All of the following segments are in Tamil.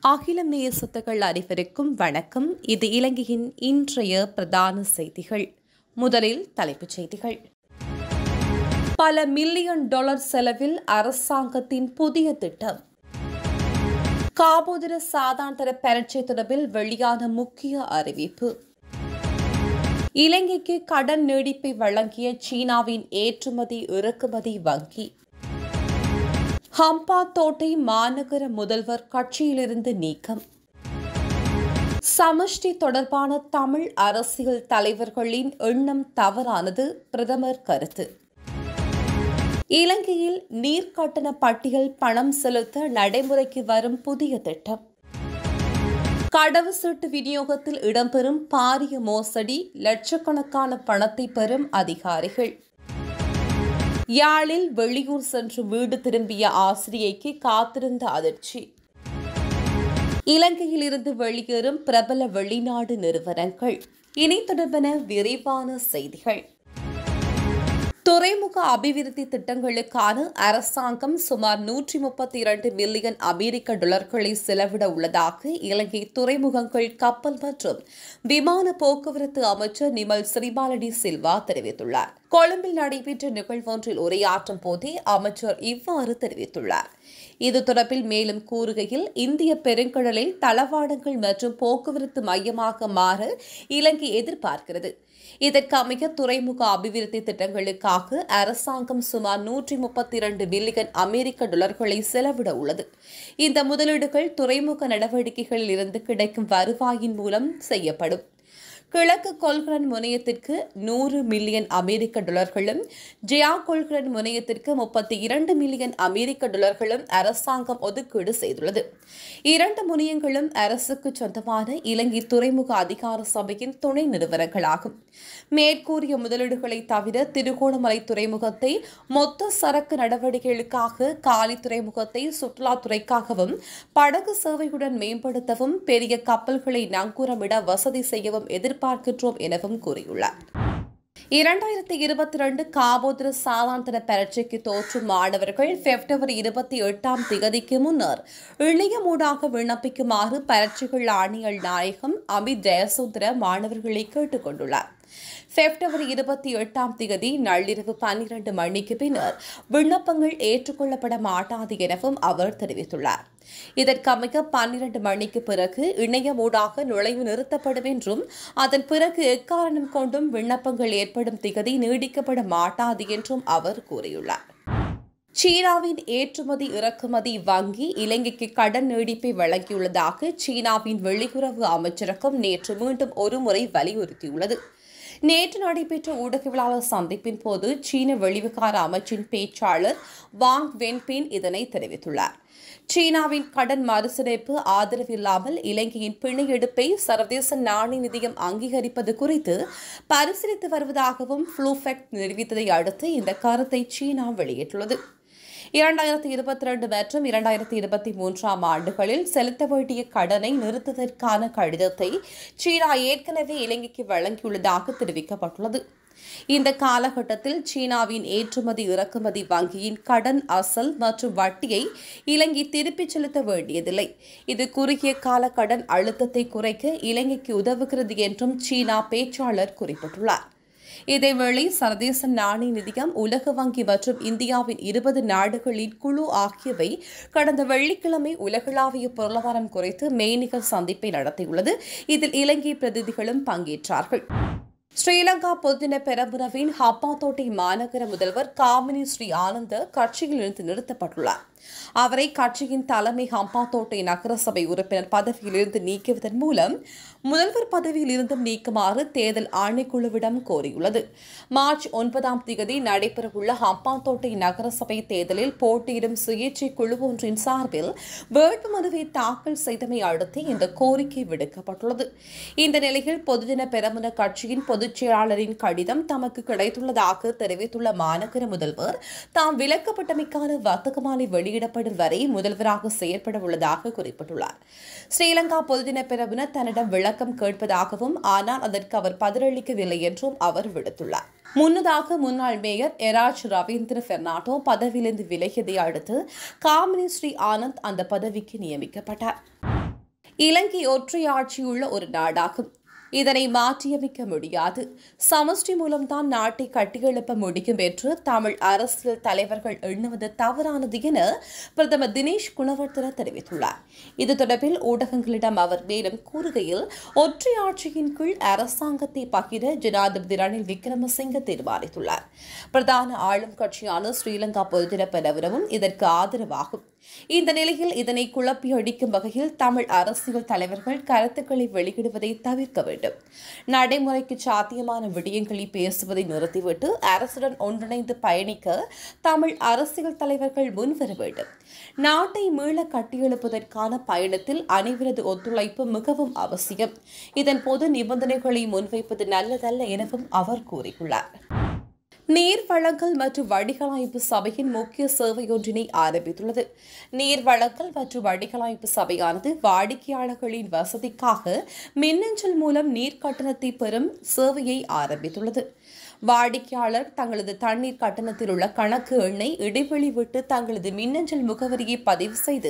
அகிலம் நேய சொத்துக்கள் அனைவருக்கும் வணக்கம். இது இலங்கையின் இன்றைய பிரதான செய்திகள். முதலில் தலைப்புச் செய்திகள். பல மில்லியன் டாலர் செலவில் அரசாங்கத்தின் புதிய திட்டம். காபோதர சாதாரண பரீட்சை தொடர்பில் வெளியான முக்கிய அறிவிப்பு. இலங்கைக்கு கடன் நீடிப்பை வழங்கிய சீனாவின் ஏற்றுமதி இறக்குமதி வங்கி. ஹம்பாந்தோட்டை மாநகர முதல்வர் கட்சியிலிருந்து நீக்கம். சமஷ்டி தொடர்பான தமிழ் அரசியல் தலைவர்களின் எண்ணம் தவறானது, பிரதமர் கருத்து. இலங்கையில் நீர்க்கட்டண பட்டியல் பணம் செலுத்த நடைமுறைக்கு வரும் புதிய திட்டம். கடவுச்சீட்டு விநியோகத்தில் இடம்பெறும் பாரிய மோசடி, லட்சக்கணக்கான பணத்தை பெறும் அதிகாரிகள். யாழில் வெளியூர் சென்று வீடு திரும்பிய ஆசிரியைக்கு காத்திருந்த அதிர்ச்சி. இலங்கையில் இருந்து வெளியேறும் பிரபல வெளிநாடு நிறுவனங்கள். இனி தொடர்பான விரிவான செய்திகள். துறைமுக அபிவிருத்தி திட்டங்களுக்கான அரசாங்கம் சுமார் 132 மில்லியன் அமெரிக்க டாலர்களை செலவிட உள்ளதாக இலங்கை துறைமுகங்கள், கப்பல் மற்றும் விமான போக்குவரத்து அமைச்சர் நிமல் ஸ்ரீபாலடி சில்வா தெரிவித்துள்ளார். கொழும்பில் நடைபெற்ற நிகழ்வொன்றில் உரையாற்றும் போதே அமைச்சர் இவ்வாறு தெரிவித்துள்ளார். இது தொடர்பில் மேலும் கூறுகையில், இந்திய பெருங்கடலில் தளவாடங்கள் மற்றும் போக்குவரத்து மையமாக மாற இலங்கை எதிர்பார்க்கிறது. இதற்கமைய துறைமுக அபிவிருத்தி திட்டங்களுக்காக அரசாங்கம் சுமார் 132 மில்லியன் அமெரிக்க டாலர்களை செலவிட உள்ளது. இந்த முதலீடுகள் துறைமுக நடவடிக்கைகளில் இருந்து கிடைக்கும் வருவாயின் மூலம் செய்யப்படும். கிழக்கு கொள்கலன் முனையத்திற்கு 100 மில்லியன் அமெரிக்க டாலர்களும், ஜியா கொள்கலன் முனையத்திற்கு 32 மில்லியன் அமெரிக்க டாலர்களும் அரசாங்கம் ஒதுக்கீடு செய்துள்ளது. இரண்டு முனையங்களும் அரசுக்கு சொந்தமான இலங்கை துறைமுக அதிகார சபையின் துணை நிறுவனங்களாகும். மேற்கூறிய முதலீடுகளை தவிர திருகோணமலை துறைமுகத்தை மொத்த சரக்கு நடவடிக்கைகளுக்காக, காலி துறைமுகத்தை சுற்றுலாத்துறைக்காகவும், படகு சேவையுடன் மேம்படுத்தவும், பெரிய கப்பல்களை நங்கூரமிட வசதி செய்யவும் எதிர்பார்க்கின்றோம் எனவும் கூறியுள்ளார். 2022 காபோதர சாதாரண பரீட்சைக்கு தோற்றும் மாணவர்கள் பிப்ரவரி 28 முன்னர் இணையமூடாக விண்ணப்பிக்குமாறு பரீட்சைகள் ஆணையர் நாயகம் அமித் ஜெயசுந்தர மாணவர்களை கேட்டுக் கொண்டுள்ளார். பிப்ரவரி 28 நள்ளிரவு 12 மணிக்கு பின்னர் விண்ணப்பங்கள் ஏற்றுக்கொள்ளப்பட மாட்டாது எனவும் அவர் தெரிவித்துள்ளார். இதற்கமைய 12 மணிக்கு பிறகு இணையமூடாக நுழைவு நிறுத்தப்படும் என்றும், அதன் பிறகு எக்காரணம் கொண்டும் விண்ணப்பங்கள் ஏற்படும் திகதி நீடிக்கப்பட மாட்டாது என்றும் அவர் கூறியுள்ளார். சீனாவின் ஏற்றுமதி இறக்குமதி வங்கி இலங்கைக்கு கடன் நீடிப்பை வழங்கியுள்ளதாக சீனாவின் வெளியுறவு அமைச்சரகம் நேற்று மீண்டும் ஒருமுறை வலியுறுத்தியுள்ளது. நேற்று நடைபெற்ற ஊடகவியலாளர் சந்திப்பின் போது சீன வெளிவிகார அமைச்சின் பேச்சாளர் வாங் வென்பின் இதனை தெரிவித்துள்ளார். சீனாவின் கடன் மறுசீரமைப்பு ஆதரவில்லாமல் இலங்கையின் பிணை எடுப்பை சர்வதேச நாணய நிதியம் அங்கீகரிப்பது குறித்து பரிசீலித்து வருவதாகவும் ப்ளூஃபெக்ட் தெரிவித்ததை அடுத்து இந்த கருத்தை சீனா வெளியிட்டுள்ளது. 2022 மற்றும் 2023 ஆண்டுகளில் செலுத்த வேண்டிய கடனை நிறுத்துவதற்கான கடிதத்தை சீனா ஏற்கனவே இலங்கைக்கு வழங்கியுள்ளதாக தெரிவிக்கப்பட்டுள்ளது. இந்த காலகட்டத்தில் சீனாவின் ஏற்றுமதி இறக்குமதி வங்கியின் கடன் அசல் மற்றும் வட்டியை இலங்கை திருப்பிச் செலுத்த வேண்டியதில்லை. இது குறுகிய கால கடன் அழுத்தத்தை குறைக்க இலங்கைக்கு உதவுகிறது என்றும் சீனா பேச்சாளர் குறிப்பிட்டுள்ளார். இதேவேளை சர்வதேச நாணய நிதியம், உலக வங்கி மற்றும் இந்தியாவின் 20 நாடுகளின் குழு ஆகியவை கடந்த வெள்ளிக்கிழமை உலகளாவிய பொருளாதாரம் குறித்து மெய்நிகர் சந்திப்பை நடத்தியுள்ளது. இதில் இலங்கை பிரதிநிதிகளும் பங்கேற்றார்கள். ஸ்ரீலங்கா பொதுஜன பெரமுனவின் ஹம்பாந்தோட்டை மாநகர முதல்வர் காமினி ஸ்ரீ ஆனந்த கட்சியிலிருந்து நிறுத்தப்பட்டுள்ளார். அவரை கட்சியின் தலைமை ஹம்பாந்தோட்டை நகரசபை உறுப்பினர் பதவியிலிருந்து நீக்குவதன் மூலம் முதல்வர் பதவியில் இருந்தும் நீக்குமாறு தேர்தல் ஆணைக்குழுவிடம் கோரியுள்ளது. மார்ச் 9 நடைபெறவுள்ள ஹம்பாந்தோட்டை நகரசபை தேர்தலில் போட்டியிடும் சுயேட்சை குழு ஒன்றின் சார்பில் வேட்புமனுவை தாக்கல் செய்தமை அடுத்து இந்த கோரிக்கை விடுக்கப்பட்டுள்ளது. இந்த நிலையில் பொதுஜன பெரமுன கட்சியின் பொதுச் செயலாளரின் கடிதம் தமக்கு கிடைத்துள்ளதாக தெரிவித்துள்ள மாநகர முதல்வர், தாம் விலக்கப்பட்டமைக்கான வர்த்தகமாலை வெளியிடப்படும் வரை முதல்வராக செயற்பட உள்ளதாக குறிப்பிட்டுள்ளார். ஸ்ரீலங்கா பொதுஜன பெரமுன தன்னிடம் விளக்கம் கேட்பதாகவும், ஆனால் அதற்கு அவர் பதிலளிக்கவில்லை என்றும் அவர் விடுத்துள்ளார். முன்னதாக முன்னாள் மேயர் எராஜ் ரவீந்திர பெர்னாண்டோ பதவியிலிருந்து விலகியதை அடுத்து காமினி ஸ்ரீ ஆனந்த் அந்த பதவிக்கு நியமிக்கப்பட்டார். இலங்கை ஒற்றையாட்சியுள்ள ஒரு நாடாகும். இதனை மாற்றியமைக்க முடியாது. சமஷ்டி மூலம்தான் நாட்டை கட்டியெழுப்ப முடியும் என்று தமிழ் அரசியல் தலைவர்கள் எண்ணுவது தவறானது என பிரதமர் தினேஷ் குணவர்தன தெரிவித்துள்ளார். இது தொடர்பில் ஊடகங்களிடம் அவர் மேலும் கூறுகையில், ஒற்றையாட்சியின் கீழ் அரசாங்கத்தை பகிர ஜனாதிபதி ரணில் விக்ரமசிங்க தீர்மானித்துள்ளார். பிரதான ஆளும் கட்சியான ஸ்ரீலங்கா பொதுஜன பெரமுனவும் இதற்கு ஆதரவாகும். இந்த நிலையில் இதனை குழப்பி அடிக்கும் வகையில் தமிழ் அரசியல் தலைவர்கள் கருத்துக்களை வெளியிடுவதை தவிர்க்க வேண்டும். நடைமுறைக்கு சாத்தியமான விடயங்களை பேசுவதை நிறுத்திவிட்டு அரசுடன் ஒன்றிணைந்து பயணிக்க தமிழ் அரசியல் தலைவர்கள் முன்வர வேண்டும். நாட்டை மீள கட்டியெழுப்பதற்கான பயணத்தில் அனைவரது ஒத்துழைப்பு மிகவும் அவசியம். இதன்போது நிபந்தனைகளை முன்வைப்பது நல்லதல்ல எனவும் அவர் கூறியுள்ளார். நீர் வழங்கல் மற்றும் வடிகாலமைப்பு சபையின் முக்கிய சேவையொன்றினை ஆரம்பித்துள்ளது. நீர் வழங்கல் மற்றும் வடிகாலமைப்பு சபையானது வாடிக்கையாளர்களின் வசதிக்காக மின்னஞ்சல் மூலம் நீர் கட்டணத்தை பெறும் சேவையை ஆரம்பித்துள்ளது. வாடிக்கையாளர் தங்களது தண்ணீர் கட்டணத்தில் உள்ள கணக்கு எண்ணை இடைவெளி விட்டு தங்களது மின்னஞ்சல் முகவரியை பதிவு செய்து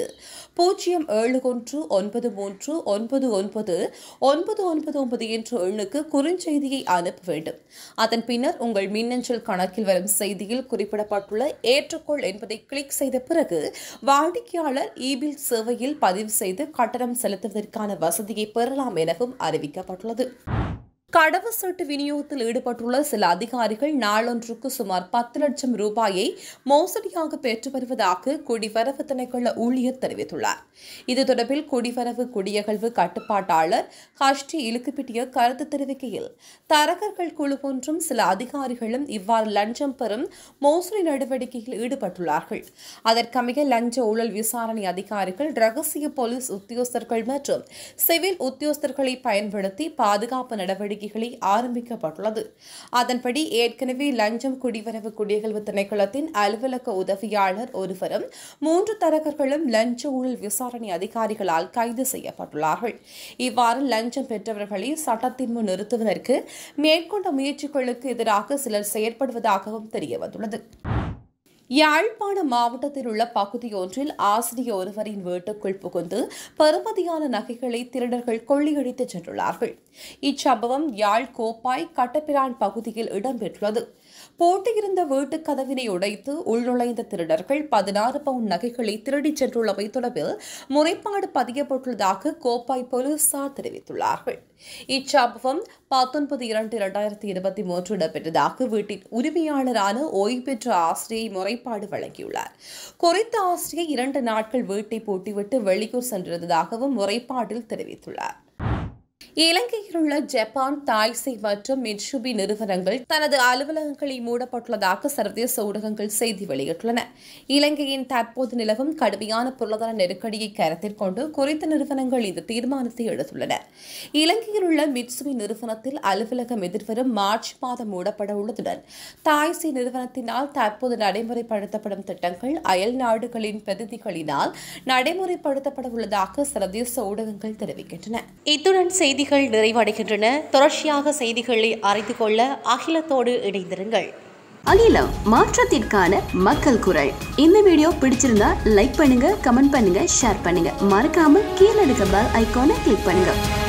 0713939999 என்ற எண்ணுக்கு குறுஞ்செய்தியை அனுப்ப வேண்டும். அதன் பின்னர் உங்கள் மின்னஞ்சல் கணக்கில் வரும் செய்தியில் குறிப்பிடப்பட்டுள்ள ஏற்றுக்கொள் என்பதை கிளிக் செய்த பிறகு வாடிக்கையாளர் இபில் சேவையில் பதிவு செய்து கட்டணம் செலுத்துவதற்கான வசதியை பெறலாம் எனவும் அறிவிக்கப்பட்டுள்ளது. கடவுச்சீட்டு விநியோகத்தில் ஈடுபட்டுள்ள சில அதிகாரிகள் நாளொன்றுக்கு சுமார் 10 லட்சம் ரூபாயை மோசடியாக பெற்று வருவதாக குடிவரவு திணைக்கள ஊழியர் தெரிவித்துள்ளார். இது தொடர்பில் குடிவரவு குடியகழ்வு கட்டுப்பாட்டாளர் ஹஷ்டி இலுக்குப்பிட்டிய கருத்து தெரிவிக்கையில், தரகர்கள் குழு ஒன்றும் சில அதிகாரிகளும் இவ்வாறு லஞ்சம் பெறும் மோசடி நடவடிக்கையில் ஈடுபட்டுள்ளார்கள். அதற்கமைய லஞ்ச ஊழல் விசாரணை அதிகாரிகள் ரகசிய போலீஸ் உத்தியோகஸ்தர்கள் மற்றும் சிவில் உத்தியோகஸ்தர்களை பயன்படுத்தி பாதுகாப்பு நடவடிக்கை ஆரம்பிக்கப்பட்டுள்ளது. அதன்படி ஏற்கனவே லஞ்சம் குடிவரவு குடியகழ்வு திணைக்களத்தின் அலுவலக உதவியாளர் ஒருவரும் 3 தரகர்களும் லஞ்ச ஊழல் விசாரணை அதிகாரிகளால் கைது செய்யப்பட்டுள்ளார்கள். இவ்வாறு லஞ்சம் பெற்றவர்களை சட்டத்தின் முன் நிறுத்துவதற்கு மேற்கொண்ட முயற்சிகளுக்கு எதிராக சிலர் செயற்படுவதாகவும் தெரியவந்துள்ளது. யாழ்ப்பாண மாவட்டத்தில் உள்ள பகுதியொன்றில் ஆசிரியர் ஒருவரின் வீட்டுக்குள் புகுந்து பெறுமதியான நகைகளை திருடர்கள் கொள்ளையடித்துச் சென்றுள்ளார்கள். இச்சம்பவம் யாழ் கோப்பாய் கட்டப்பிரான் பகுதியில் இடம்பெற்றுள்ளது. போட்டியிருந்த வீட்டுக் கதவினை உடைத்து உள்நுழைந்த திருடர்கள் 16 பவுண்ட் நகைகளை திருடிச் சென்றுள்ளமை தொடர்பில் முறைப்பாடு பதியப்பட்டுள்ளதாக கோப்பாய் போலீசார் தெரிவித்துள்ளார்கள். இச்சம்பவம் 19/2/2023 இடம்பெற்றதாக வீட்டின் உரிமையாளரான ஓய்வு பெற்ற ஆசிரியை முறைப்பாடு வழங்கியுள்ளார். குறித்த ஆசிரியை 2 நாட்கள் வீட்டை பூட்டிவிட்டு வெளியூர் சென்றிருந்ததாகவும் முறைப்பாட்டில் தெரிவித்துள்ளார். இலங்கையில் உள்ள ஜப்பான், தாய்சே மற்றும் மிட்சுபி நிறுவனங்கள் தனது அலுவலகங்களை மூடப்பட்டுள்ளதாக சர்வதேச ஊடகங்கள் செய்தி வெளியிட்டுள்ளன. இலங்கையின் தற்போது நிலவும் கடுமையான பொருளாதார நெருக்கடியை கருத்தில் கொண்டு குறித்த நிறுவனங்கள் இந்த தீர்மானத்தை எடுத்துள்ளன. இலங்கையில் உள்ள மிட்சுபி நிறுவனத்தில் அலுவலகம் எதிர்வரும் மார்ச் மாதம் மூடப்பட உள்ளதுடன் தாய்சே நிறுவனத்தினால் தற்போது நடைமுறைப்படுத்தப்படும் திட்டங்கள் அயல் நாடுகளின் பிரதிநிதிகளினால் நடைமுறைப்படுத்தப்பட உள்ளதாக சர்வதேச ஊடகங்கள் தெரிவிக்கின்றன. இத்துடன் செய்திகள் நிறைவடைகின்றன. தொடர்ச்சியாக செய்திகளை அறிந்து கொள்ள அகிலத்தோடு இணைந்திருங்கள். அகிலம், மாற்றத்திற்கான மக்கள் குரல். இந்த வீடியோ பிடிச்சிருந்தா லைக் பண்ணுங்க, கமெண்ட் பண்ணுங்க, ஷேர் பண்ணுங்க. மறக்காம கீழே இருக்க பெல் ஐகானை கிளிக் பண்ணுங்க.